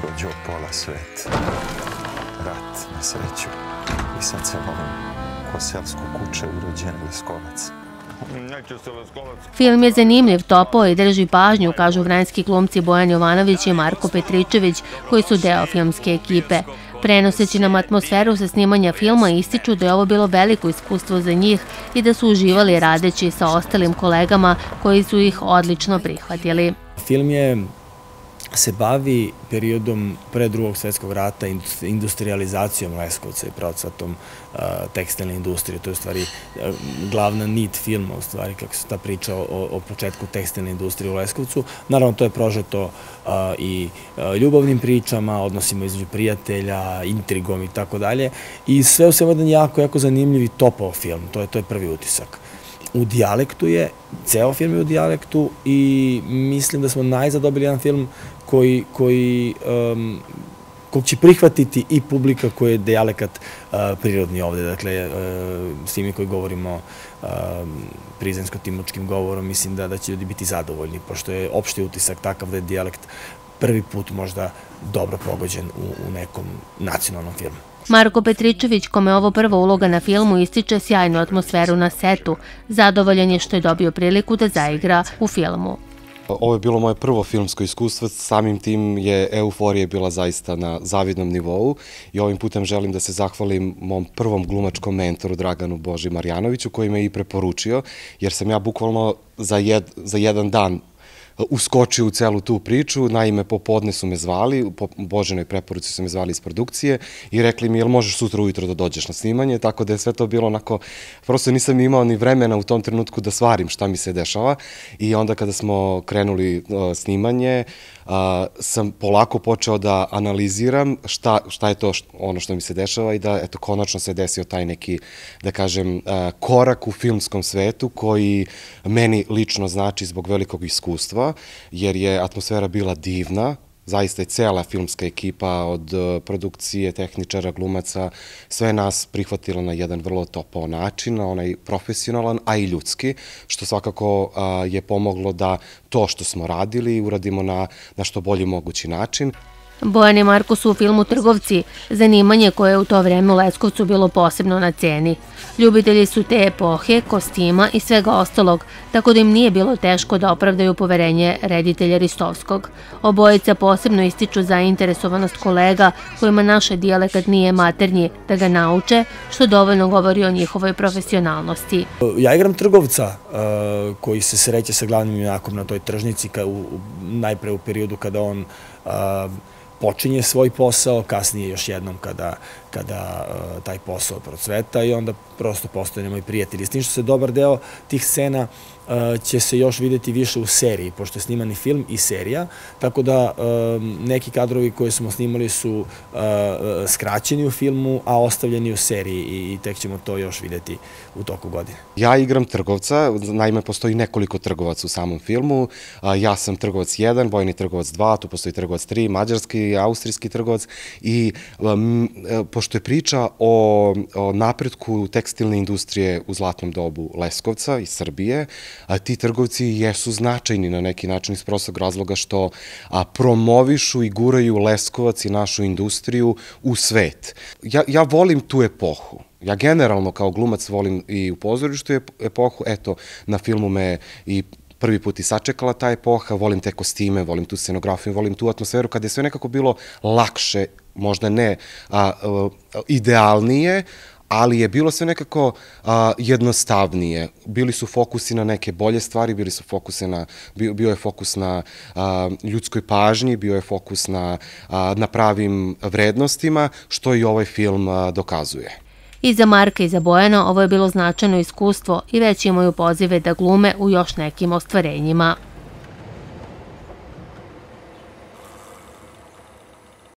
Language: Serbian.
prođeo pola sveta. Rat, na sreću. I sad se volim ko selsko kuće urođen Leskovac. Film je zanimljiv, topao i drži pažnju, kažu vranjski glumci Bojan Jovanović i Marko Petričević, koji su deo filmske ekipe. Prenoseći nam atmosferu sa snimanja filma, ističu da je ovo bilo veliko iskustvo za njih i da su uživali radeći sa ostalim kolegama koji su ih odlično prihvatili. Film se bavi periodom pre Drugog svjetskog rata, industrializacijom Leskovca i procvatom tekstilne industrije. To je u stvari glavna nit filma, u stvari, kako se ta priča o početku tekstilne industrije u Leskovcu. Naravno, to je prožeto i ljubavnim pričama, odnosima između prijatelja, intrigom i tako dalje. I sve u svemu jedan jako zanimljiv i topao film. To je prvi utisak. U dijalektu je, ceo film je u dijalektu i mislim da smo najzad dobili jedan film kog će prihvatiti i publika koji je dijalekat prirodni ovde. Dakle, svi mi koji govorimo prizrensko-timočkim govorom, mislim da će ljudi biti zadovoljni, pošto je opšti utisak takav da je dijalekt prvi put možda dobro pogođen u nekom nacionalnom filmu. Marko Petričević, kome je ovo prva uloga na filmu, ističe sjajnu atmosferu na setu. Zadovoljan je što je dobio priliku da zaigra u filmu. Ovo je bilo moje prvo filmsko iskustvo, samim tim je euforija bila zaista na zavidnom nivou i ovim putem želim da se zahvalim mom prvom glumačkom mentoru Draganu Boži Marjanoviću koji me i preporučio, jer sam ja bukvalno za jedan dan uskočio u celu tu priču. Naime, popodne su me zvali, po Božinoj preporuci su me zvali iz produkcije i rekli mi, jel možeš sutra ujutro da dođeš na snimanje, tako da je sve to bilo onako, prosto nisam imao ni vremena u tom trenutku da svarim šta mi se dešava i onda kada smo krenuli snimanje, sam polako počeo da analiziram šta je to ono što mi se dešava i da, eto, konačno se desio taj neki, da kažem, korak u filmskom svetu koji meni lično znači zbog velikog iskustva, jer je atmosfera bila divna, zaista je cela filmska ekipa od produkcije, tehničara, glumaca, sve nas prihvatila na jedan vrlo topao način, onaj profesionalan, a i ljudski, što svakako je pomoglo da to što smo radili uradimo na što bolji mogući način. Bojan i Marko su u filmu Trgovci, zanimanje koje je u to vreme u Leskovcu bilo posebno na ceni. Ljubitelji su te epohe, kostima i svega ostalog, tako da im nije bilo teško da opravdaju poverenje reditelja Ristovskog. Obojica posebno ističu zainteresovanost kolega kojima naš dijalekat nije maternji, da ga nauče, što dovoljno govori o njihovoj profesionalnosti. Ja igram Trgovca koji se sreće sa glavnim junakom na toj tržnici, najpre u periodu kada on počinje svoj posao, kasnije još jednom kada taj posao procveta i onda prosto postanemo i prijatelji. S tim što se dobar deo tih scena će se još videti više u seriji, pošto je snimani film i serija, tako da neki kadrovi koje smo snimali su skraćeni u filmu, a ostavljeni u seriji i tek ćemo to još videti u toku godine. Ja igram Trgovca, naime postoji nekoliko trgovaca u samom filmu, ja sam Trgovac 1, Bojni Trgovac 2, tu postoji Trgovac 3, mađarski, austrijski Trgovac i pošto je priča o napretku tekstilne industrije u zlatnom dobu Leskovca i Srbije, ti trgovci jesu značajni na neki način iz prostog razloga što promovišu i guraju Leskovac i našu industriju u svet. Ja volim tu epohu. Ja generalno kao glumac volim i u pozorištu epohu. Eto, na filmu me i prvi put i sačekala ta epoha, volim te kostime, volim tu scenografiju, volim tu atmosferu kada je sve nekako bilo lakše, možda ne idealnije, ali je bilo sve nekako jednostavnije. Bili su fokusi na neke bolje stvari, bio je fokus na ljudskoj pažnji, bio je fokus na pravim vrednostima, što i ovaj film dokazuje. I za Marka i za Bojana ovo je bilo značajno iskustvo i već imaju pozive da glume u još nekim ostvarenjima.